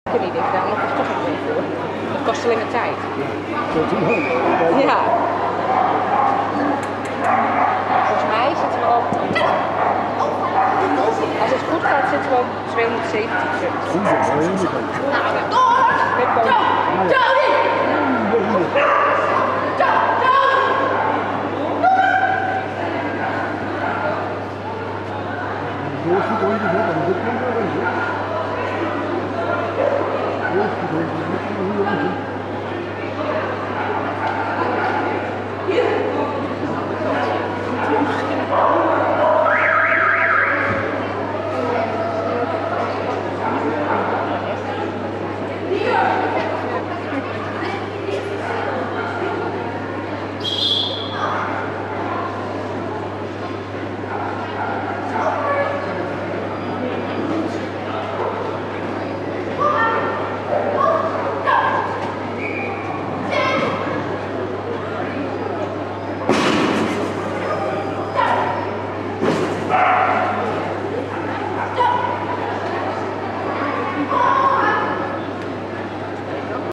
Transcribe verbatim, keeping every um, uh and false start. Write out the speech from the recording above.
Ik heb niet even gedaan, maar dat kost toch ook niet voor. Dat kost alleen maar tijd. Ja. Volgens mij zitten we op... Als het goed gaat zitten we op tweehonderdzeventien drugs. Thank you.